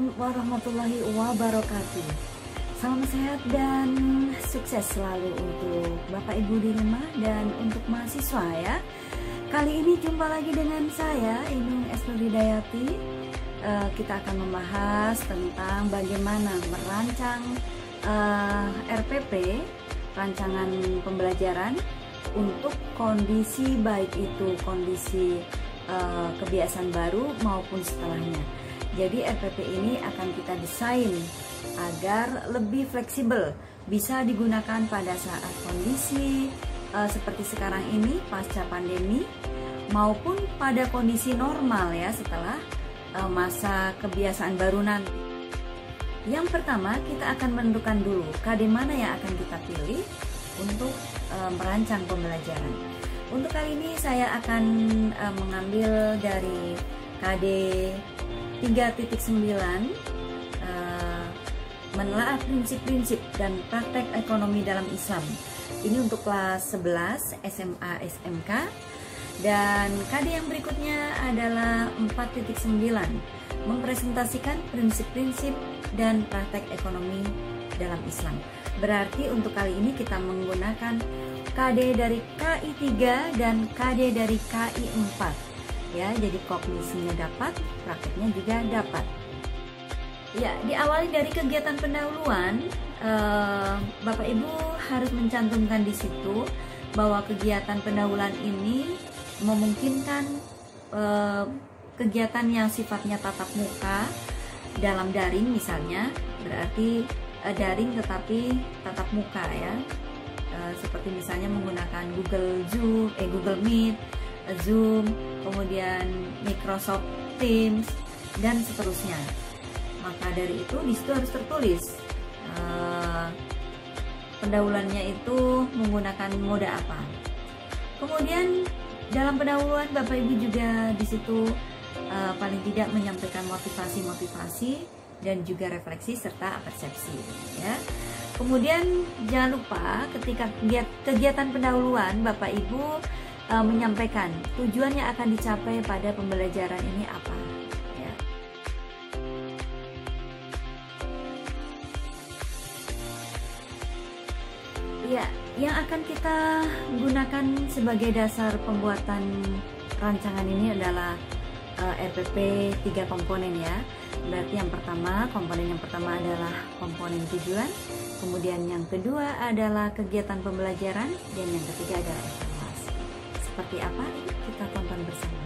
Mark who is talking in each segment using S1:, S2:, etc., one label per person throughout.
S1: Assalamualaikum warahmatullahi wabarakatuh. Salam sehat dan sukses selalu untuk Bapak Ibu di rumah dan untuk mahasiswa ya. Kali ini jumpa lagi dengan saya Inung Esnurdidayati. Kita akan membahas tentang bagaimana merancang RPP, rancangan pembelajaran untuk kondisi baik itu kondisi kebiasaan baru maupun setelahnya. Jadi RPP ini akan kita desain agar lebih fleksibel, bisa digunakan pada saat kondisi seperti sekarang ini pasca pandemi maupun pada kondisi normal ya setelah masa kebiasaan baru nanti. Yang pertama kita akan menentukan dulu KD mana yang akan kita pilih untuk merancang pembelajaran. Untuk kali ini saya akan mengambil dari KD 3.9 menelaah prinsip-prinsip dan praktek ekonomi dalam Islam. Ini untuk kelas 11 SMA SMK. Dan KD yang berikutnya adalah 4.9 mempresentasikan prinsip-prinsip dan praktek ekonomi dalam Islam. Berarti untuk kali ini kita menggunakan KD dari KI 3 dan KD dari KI 4 ya, jadi kognisinya dapat, prakteknya juga dapat. Ya, diawali dari kegiatan pendahuluan, Bapak Ibu harus mencantumkan di situ bahwa kegiatan pendahuluan ini memungkinkan kegiatan yang sifatnya tatap muka dalam daring misalnya, berarti daring tetapi tatap muka ya, seperti misalnya menggunakan Google Meet, Zoom, kemudian Microsoft Teams dan seterusnya. Maka dari itu di situ harus tertulis pendahuluannya itu menggunakan mode apa. Kemudian dalam pendahuluan Bapak Ibu juga di situ paling tidak menyampaikan motivasi dan juga refleksi serta persepsi ya. Kemudian jangan lupa ketika kegiatan pendahuluan Bapak Ibu menyampaikan tujuan yang akan dicapai pada pembelajaran ini apa ya. Ya, yang akan kita gunakan sebagai dasar pembuatan rancangan ini adalah RPP 3 komponen ya. Berarti komponen yang pertama adalah komponen tujuan, kemudian yang kedua adalah kegiatan pembelajaran, dan yang ketiga adalah evaluasi. Seperti apa? Kita tonton bersama.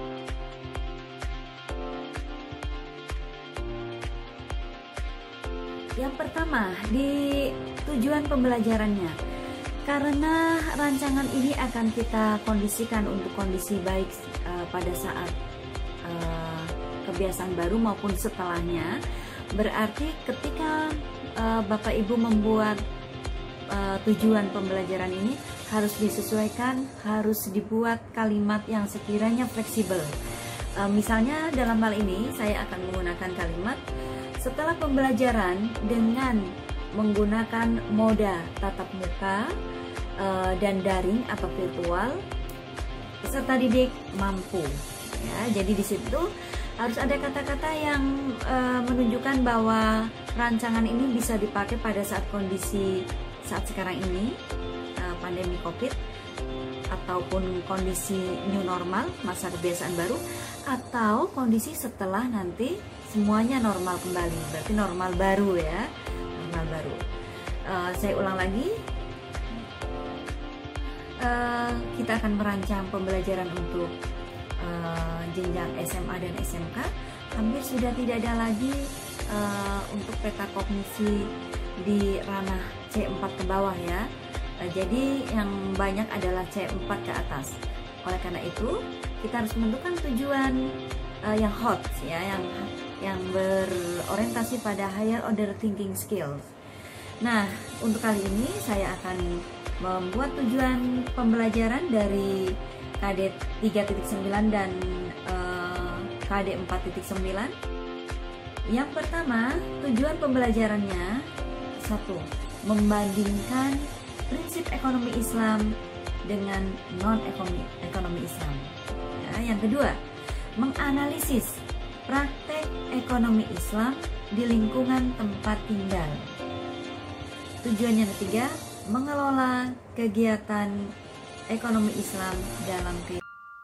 S1: Yang pertama, di tujuan pembelajarannya. Karena rancangan ini akan kita kondisikan untuk kondisi baik pada saat kebiasaan baru maupun setelahnya. Berarti ketika Bapak Ibu membuat tujuan pembelajaran ini harus disesuaikan, harus dibuat kalimat yang sekiranya fleksibel. Misalnya dalam hal ini saya akan menggunakan kalimat setelah pembelajaran dengan menggunakan moda tatap muka dan daring atau virtual, peserta didik mampu ya. Jadi di situ harus ada kata-kata yang menunjukkan bahwa rancangan ini bisa dipakai pada saat kondisi saat sekarang ini, pandemi COVID, ataupun kondisi new normal, masa kebiasaan baru, atau kondisi setelah nanti semuanya normal kembali, berarti normal baru ya, normal baru. Saya ulang lagi, kita akan merancang pembelajaran untuk jenjang SMA dan SMK. Hampir sudah tidak ada lagi untuk peta kognisi di ranah C4 ke bawah ya. Jadi yang banyak adalah C4 ke atas. Oleh karena itu kita harus menentukan tujuan yang hot ya, yang berorientasi pada higher order thinking skills. Nah, untuk kali ini saya akan membuat tujuan pembelajaran dari KD 3.9 dan KD 4.9. Yang pertama, tujuan pembelajarannya 1. Membandingkan prinsip ekonomi Islam dengan non-ekonomi Islam ya. Yang kedua, menganalisis praktek ekonomi Islam di lingkungan tempat tinggal. Tujuan yang ketiga, mengelola kegiatan ekonomi Islam dalam kehidupan.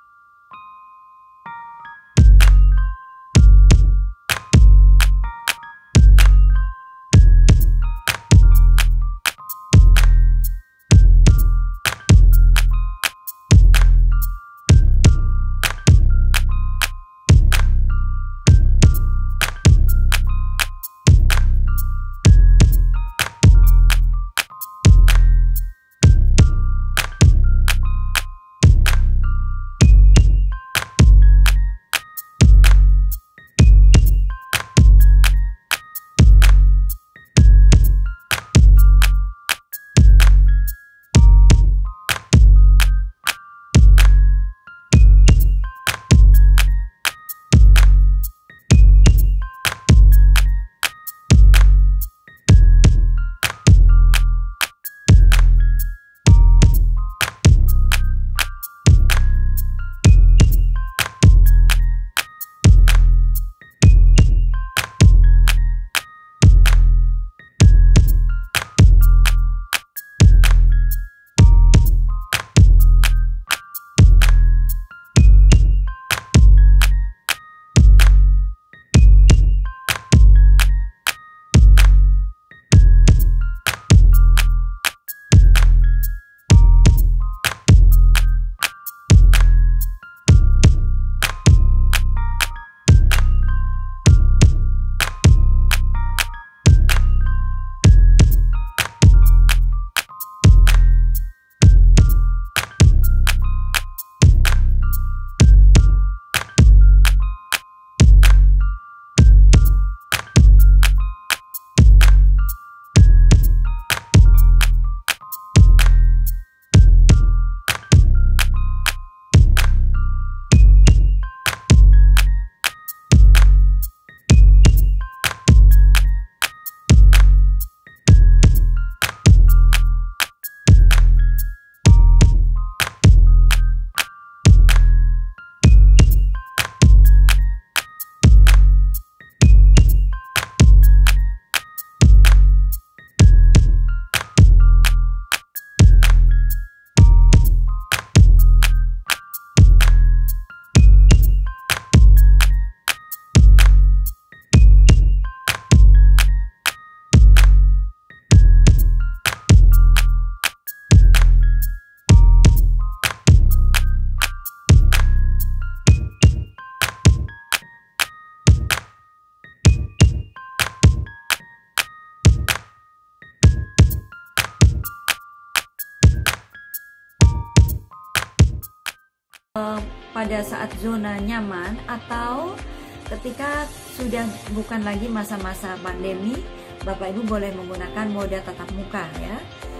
S1: Pada saat zona nyaman atau ketika sudah bukan lagi masa-masa pandemi, Bapak Ibu boleh menggunakan mode tatap muka ya.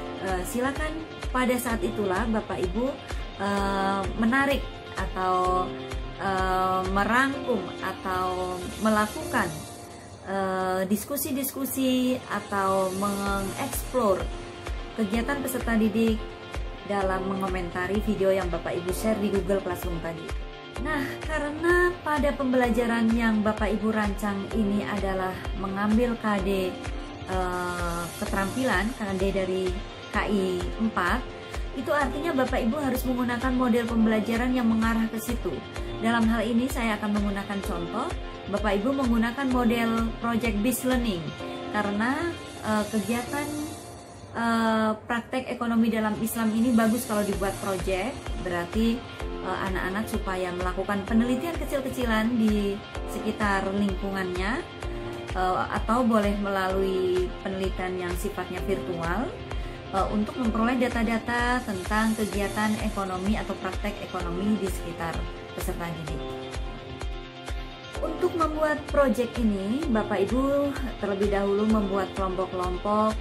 S1: Silakan pada saat itulah Bapak Ibu menarik atau merangkum atau melakukan diskusi-diskusi atau mengeksplor kegiatan peserta didik dalam mengomentari video yang Bapak Ibu share di Google Classroom tadi. Nah, karena pada pembelajaran yang Bapak Ibu rancang ini adalah mengambil KD keterampilan, KD dari KI 4, itu artinya Bapak Ibu harus menggunakan model pembelajaran yang mengarah ke situ. Dalam hal ini saya akan menggunakan contoh, Bapak Ibu menggunakan model project based learning karena kegiatan praktek ekonomi dalam Islam ini bagus kalau dibuat project, berarti anak-anak supaya melakukan penelitian kecil-kecilan di sekitar lingkungannya atau boleh melalui penelitian yang sifatnya virtual untuk memperoleh data-data tentang kegiatan ekonomi atau praktek ekonomi di sekitar peserta didik. Untuk membuat project ini, Bapak Ibu terlebih dahulu membuat kelompok-kelompok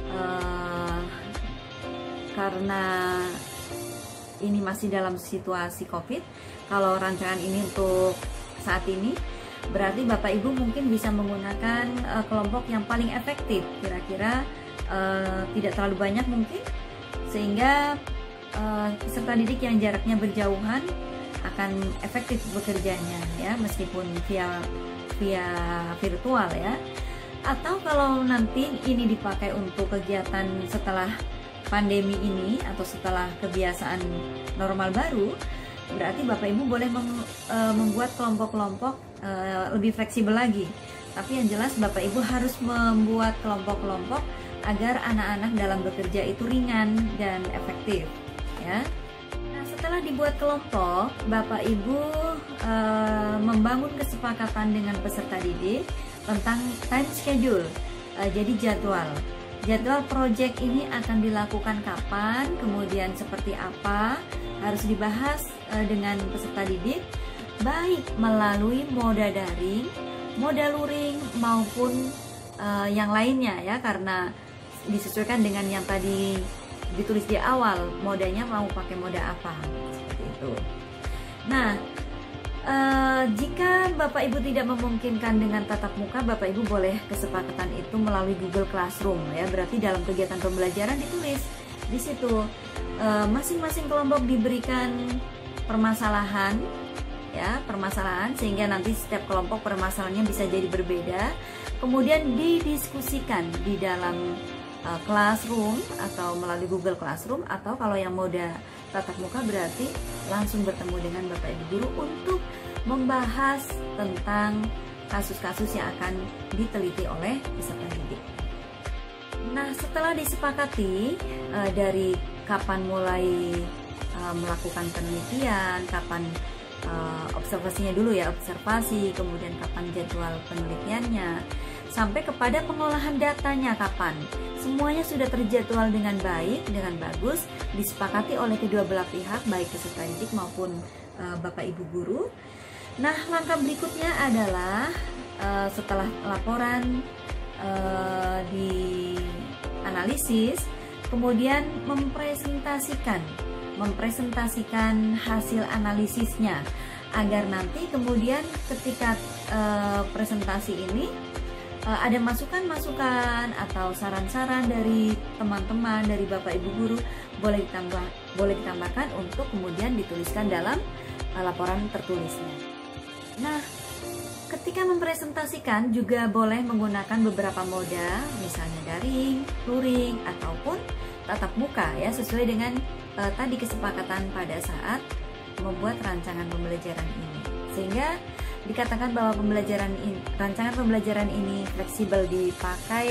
S1: karena ini masih dalam situasi COVID. Kalau rancangan ini untuk saat ini, berarti Bapak Ibu mungkin bisa menggunakan kelompok yang paling efektif, kira-kira tidak terlalu banyak mungkin, sehingga peserta didik yang jaraknya berjauhan akan efektif bekerjanya ya, meskipun via via virtual ya. Atau kalau nanti ini dipakai untuk kegiatan setelah pandemi ini atau setelah kebiasaan normal baru, berarti Bapak Ibu boleh membuat kelompok-kelompok lebih fleksibel lagi. Tapi yang jelas Bapak Ibu harus membuat kelompok-kelompok agar anak-anak dalam bekerja itu ringan dan efektif ya. Nah, setelah dibuat kelompok, Bapak Ibu membangun kesepakatan dengan peserta didik tentang time schedule. Jadi jadwal project ini akan dilakukan kapan, kemudian seperti apa, harus dibahas dengan peserta didik, baik melalui moda daring, moda luring maupun yang lainnya ya, karena disesuaikan dengan yang tadi ditulis di awal, modanya mau pakai moda apa, seperti itu. Nah, jika Bapak Ibu tidak memungkinkan dengan tatap muka, Bapak Ibu boleh kesepakatan itu melalui Google Classroom ya. Berarti dalam kegiatan pembelajaran ditulis di situ masing-masing kelompok diberikan permasalahan ya, sehingga nanti setiap kelompok permasalahannya bisa jadi berbeda. Kemudian didiskusikan di dalam Classroom atau melalui Google Classroom, atau kalau yang moda tatap muka berarti langsung bertemu dengan Bapak Ibu guru untuk membahas tentang kasus-kasus yang akan diteliti oleh peserta didik. Nah, setelah disepakati dari kapan mulai melakukan penelitian, kapan observasinya dulu ya, observasi, kemudian kapan jadwal penelitiannya, sampai kepada pengolahan datanya kapan. Semuanya sudah terjadwal dengan baik, dengan bagus, disepakati oleh kedua belah pihak, baik peserta didik maupun Bapak Ibu guru. Nah, langkah berikutnya adalah setelah laporan dianalisis, kemudian mempresentasikan hasil analisisnya, agar nanti kemudian ketika presentasi ini ada masukan-masukan atau saran-saran dari teman-teman, dari Bapak Ibu guru, boleh ditambahkan untuk kemudian dituliskan dalam laporan tertulisnya. Nah, ketika mempresentasikan juga boleh menggunakan beberapa moda, misalnya daring, luring, ataupun tatap muka ya, sesuai dengan tadi kesepakatan pada saat membuat rancangan pembelajaran ini. Sehingga dikatakan bahwa rancangan pembelajaran ini fleksibel, dipakai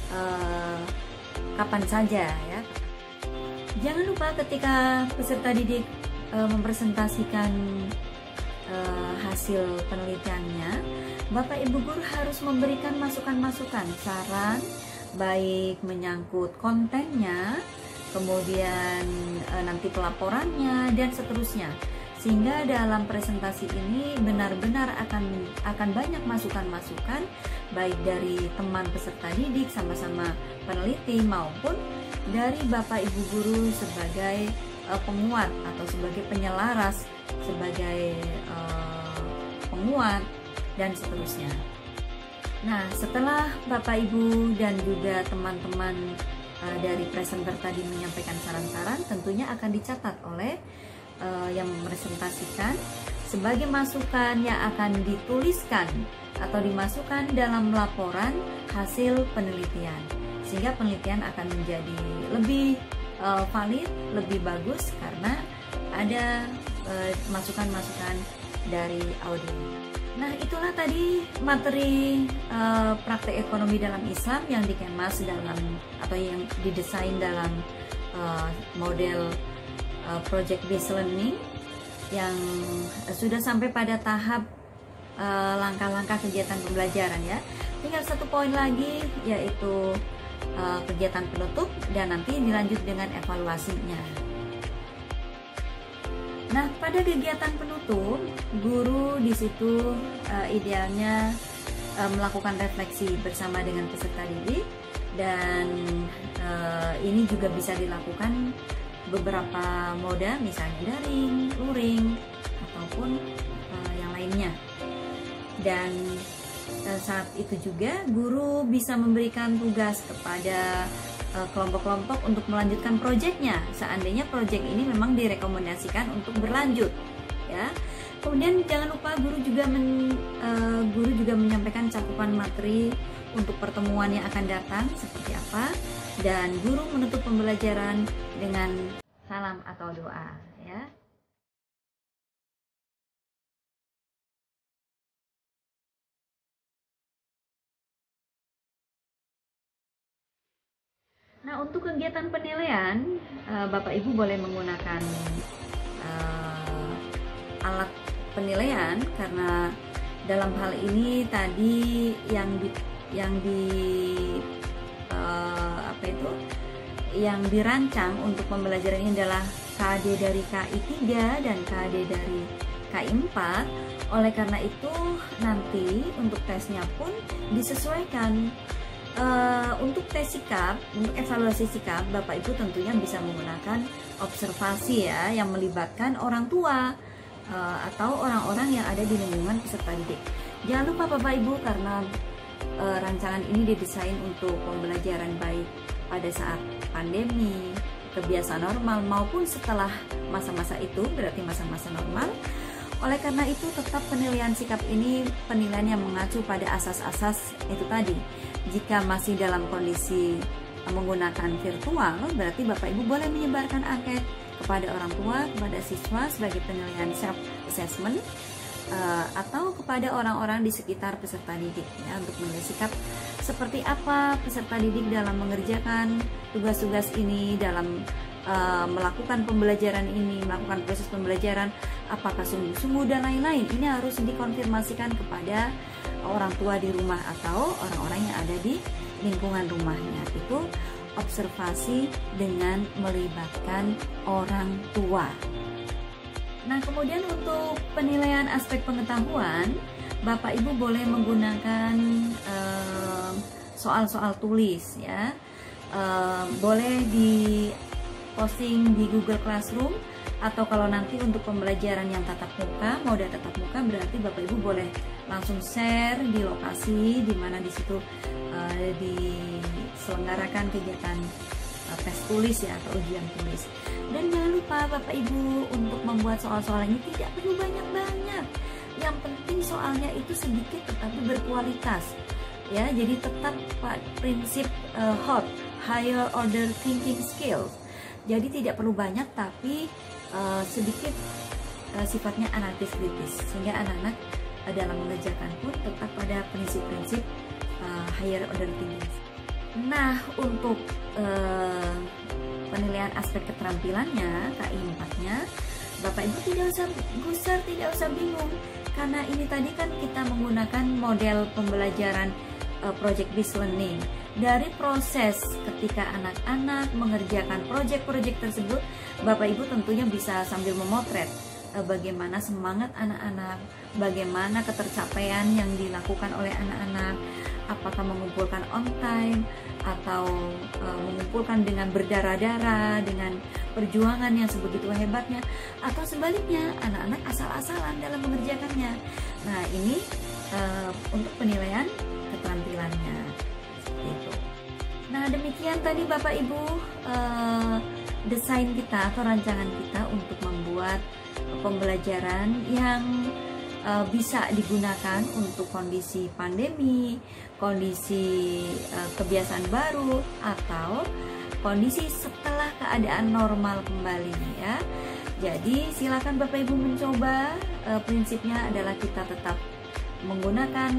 S1: kapan saja ya. Jangan lupa ketika peserta didik mempresentasikan hasil penelitiannya, Bapak Ibu guru harus memberikan masukan-masukan, saran, baik menyangkut kontennya, kemudian nanti pelaporannya dan seterusnya. Sehingga dalam presentasi ini benar-benar akan banyak masukan-masukan, baik dari teman peserta didik sama-sama peneliti maupun dari Bapak Ibu guru sebagai penguat atau sebagai penyelaras, sebagai penguat dan seterusnya. Nah, setelah Bapak Ibu dan juga teman-teman dari presenter tadi menyampaikan saran-saran, tentunya akan dicatat oleh yang mepresentasikan sebagai masukan yang akan dituliskan atau dimasukkan dalam laporan hasil penelitian, sehingga penelitian akan menjadi lebih valid, lebih bagus karena ada masukan-masukan dari audit. Nah, itulah tadi materi praktek ekonomi dalam Islam yang dikemas dalam atau yang didesain dalam model project based learning, yang sudah sampai pada tahap langkah-langkah kegiatan pembelajaran ya. Tinggal satu poin lagi, yaitu kegiatan penutup, dan nanti dilanjut dengan evaluasinya. Nah, pada kegiatan penutup, guru di situ idealnya melakukan refleksi bersama dengan peserta didik, dan ini juga bisa dilakukan beberapa moda, misalnya daring, luring, ataupun yang lainnya. Dan saat itu juga guru bisa memberikan tugas kepada kelompok-kelompok untuk melanjutkan proyeknya, seandainya proyek ini memang direkomendasikan untuk berlanjut ya. Kemudian jangan lupa guru juga menyampaikan cakupan materi untuk pertemuan yang akan datang seperti apa, dan guru menutup pembelajaran dengan salam atau doa ya. Nah, untuk kegiatan penilaian, Bapak Ibu boleh menggunakan alat penilaian, karena dalam hal ini tadi yang dirancang untuk pembelajaran ini adalah KD dari KI 3 dan KD dari KI 4. Oleh karena itu nanti untuk tesnya pun disesuaikan. Untuk tes sikap, untuk evaluasi sikap, Bapak Ibu tentunya bisa menggunakan observasi ya, yang melibatkan orang tua atau orang-orang yang ada di lingkungan peserta didik. Jangan lupa Bapak Ibu, karena rancangan ini didesain untuk pembelajaran baik pada saat pandemi, kebiasaan normal, maupun setelah masa-masa itu, berarti masa-masa normal. Oleh karena itu tetap penilaian sikap ini penilaian yang mengacu pada asas-asas itu tadi. Jika masih dalam kondisi menggunakan virtual, berarti Bapak Ibu boleh menyebarkan angket kepada orang tua, kepada siswa sebagai penilaian self-assessment, atau kepada orang-orang di sekitar peserta didik ya, untuk menilai sikap seperti apa peserta didik dalam mengerjakan tugas-tugas ini, dalam melakukan pembelajaran ini, melakukan proses pembelajaran, apakah sungguh-sungguh dan lain-lain. Ini harus dikonfirmasikan kepada orang tua di rumah atau orang-orang yang ada di lingkungan rumahnya. Itu observasi dengan melibatkan orang tua. Nah, kemudian untuk penilaian aspek pengetahuan, Bapak Ibu boleh menggunakan soal-soal tulis ya. Boleh di posting di Google Classroom, atau kalau nanti untuk pembelajaran yang tatap muka, mode tatap muka, berarti Bapak Ibu boleh langsung share di lokasi di mana di situ diselenggarakan kegiatan tes tulis ya, atau ujian tulis. Dan jangan lupa Bapak Ibu, untuk membuat soal-soal ini tidak perlu banyak-banyak. Yang penting soalnya itu sedikit tetapi berkualitas ya. Jadi tetap prinsip HOT, Higher Order Thinking Skills. Jadi tidak perlu banyak, tapi sedikit sifatnya analitis kritis, sehingga anak-anak dalam mengerjakan pun tetap pada prinsip-prinsip higher order thinking. Nah, untuk penilaian aspek keterampilannya, KI 4-nya, Bapak Ibu tidak usah gusar, tidak usah bingung, karena ini tadi kan kita menggunakan model pembelajaran project based learning. Dari proses ketika anak-anak mengerjakan proyek-proyek tersebut, Bapak Ibu tentunya bisa sambil memotret bagaimana semangat anak-anak, bagaimana ketercapaian yang dilakukan oleh anak-anak, apakah mengumpulkan on time atau mengumpulkan dengan berdarah-darah, dengan perjuangan yang sebegitu hebatnya, atau sebaliknya anak-anak asal-asalan dalam mengerjakannya. Nah, ini untuk penilaian keterampilannya. Itu. Nah, demikian tadi Bapak Ibu desain kita atau rancangan kita untuk membuat pembelajaran yang bisa digunakan untuk kondisi pandemi, kondisi kebiasaan baru, atau kondisi setelah keadaan normal kembali ya. Jadi silakan Bapak Ibu mencoba. Prinsipnya adalah kita tetap menggunakan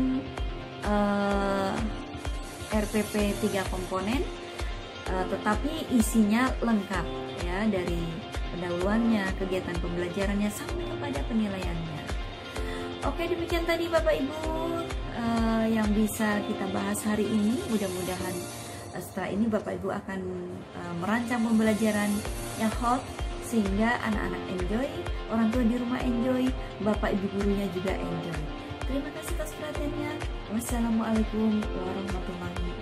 S1: RPP 3 komponen, tetapi isinya lengkap ya, dari pendahuluannya, kegiatan pembelajarannya, sampai kepada penilaiannya. Oke, demikian tadi Bapak Ibu yang bisa kita bahas hari ini. Mudah-mudahan setelah ini Bapak Ibu akan merancang pembelajaran yang hot, sehingga anak-anak enjoy, orang tua di rumah enjoy, Bapak Ibu gurunya juga enjoy. Terima kasih atas perhatiannya. Wassalamualaikum warahmatullahi wabarakatuh.